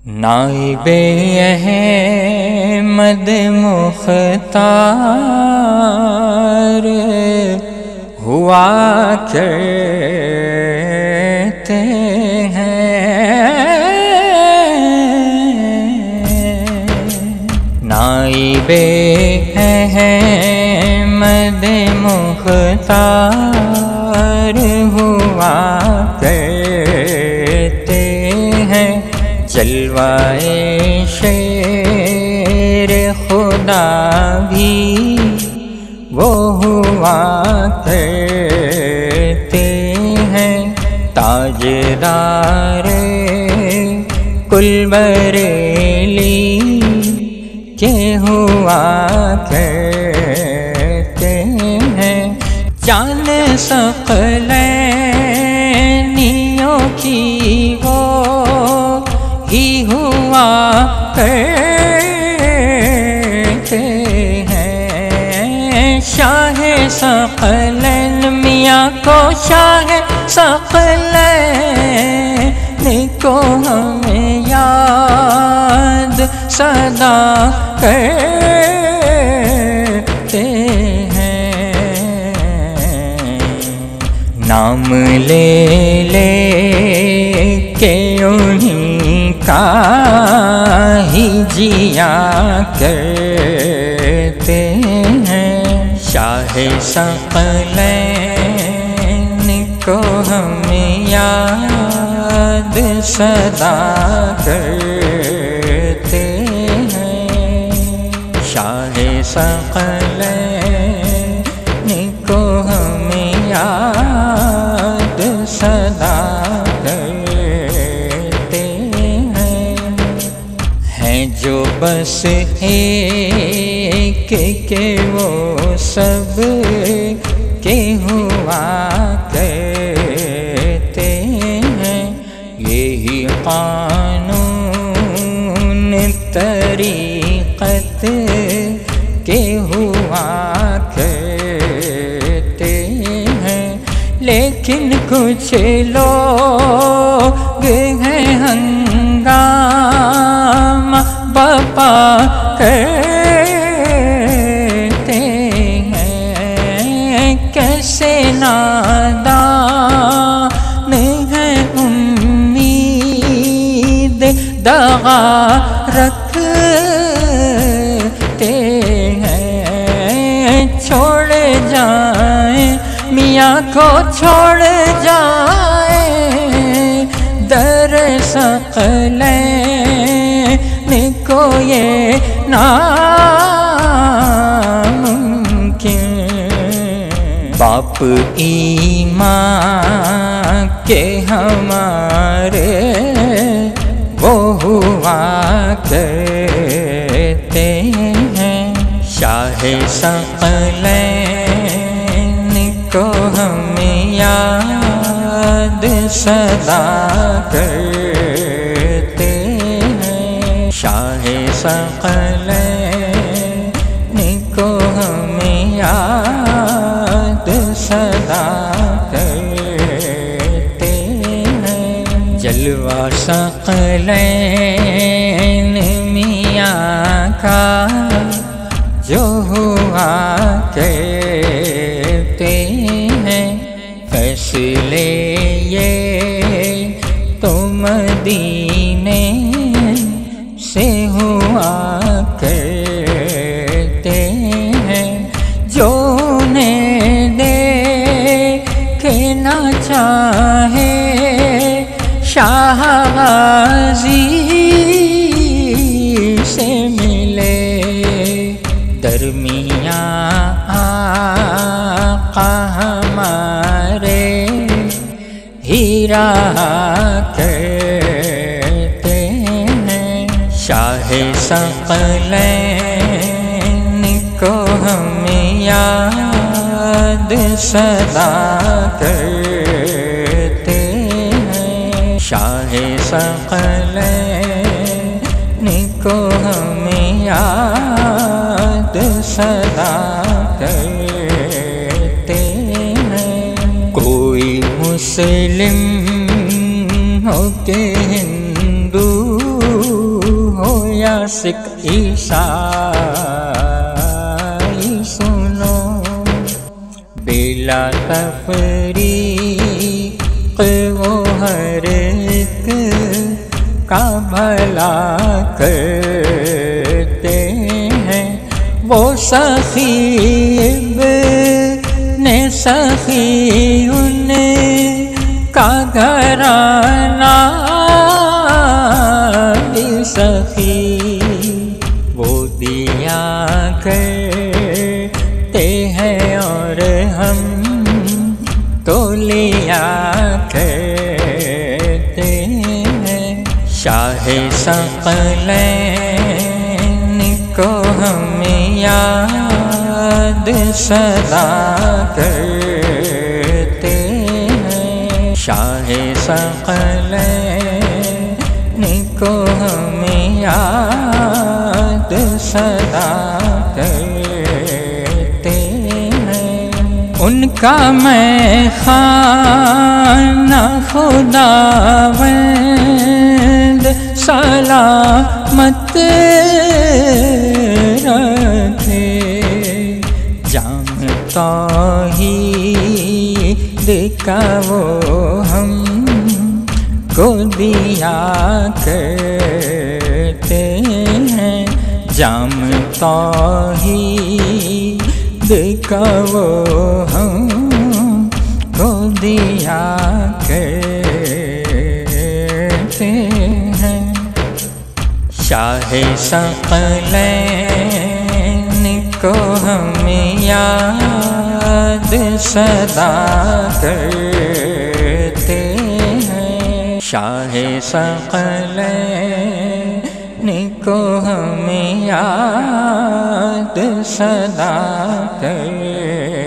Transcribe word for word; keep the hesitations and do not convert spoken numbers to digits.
نائب احمد مختار ہوا کرتے ہیں، نائب احمد مختار ہوا کرتے ہیں، جلوائے شیر خدا بھی وہ ہوا کرتے ہیں، تاجدار کل بریلی کے ہوا کرتے ہیں، جان ثقلینیوں کی وہ ہی ہوا کرتے ہیں، شاہ ثقلین میاں کو شاہ ثقلین کو ہمیں یاد سدا کرتے ہیں، نام لے لے کے انہیں کا ہی جیا کرتے ہیں، شاہ ثقلین کو ہمیں یاد سدا کرتے ہیں، شاہ ثقلین کو ہمیں یاد سدا کرتے ہیں، ہیں جو بس ایک کہ وہ سب کے ہوا کرتے ہیں، یہی قانون طریقت کے ہوا کرتے ہیں، لیکن کچھ لوگ ہیں ہنگامہ بپا کرتے ہیں، کیسے نادان ہے امید دغا رکھتے ہیں، چھوڑ جائیں میاں کو چھوڑ جائیں، در ثقلین کو یہ ناممکن، باپ ایمان کے ہمارے وہ ہوا کرتے ہیں، شاہ ثقلین کو ہمیں یاد سدا کرتے ہیں، شاہ ثقلین کو ہمیں یاد سدا کرتے ہیں، جلوہ ثقلین میاں کا جو ہوا کرتے ہیں، فیصلے یہ تو مدینے سے ہوا کرتے ہیں، جو انہیں دیکھنا چاہے شاہ غازی سے ملے، درمیان آقا ہمارے ہی رہا کرتے ہیں، شاہ ثقلین کو ہمیں یاد سدا کرتے ہیں، شاہ ثقلین کو ہمیں یاد سدا کرتے ہیں، کوئی مسلم ہو کے ہندو راسک عیسائی سنو، بلا تفریق وہ ہر ایک کا بھلا کرتے ہیں، وہ سخی ابن سخی ان کا گھرانہ بھی سخی، وہ دیا کرتے ہیں اور ہم تو لیا کرتے ہیں، شاہ ثقلین کو ہم یاد سدا کرتے ہیں، شاہ ثقلین کو ہم یاد سدا کرتے ہیں، ان کا میں خانہ خداوند سلامت رکھے، جام توحید کا وہ ہم کو دیا کرتے ہیں، جام توحید کا وہ ہم کو دیا کرتے ہیں، شاہ ثقلین کو ہم یاد سدا کرتے ہیں، شاہ ثقلین کو ہم یاد سدا کرتے ہیں۔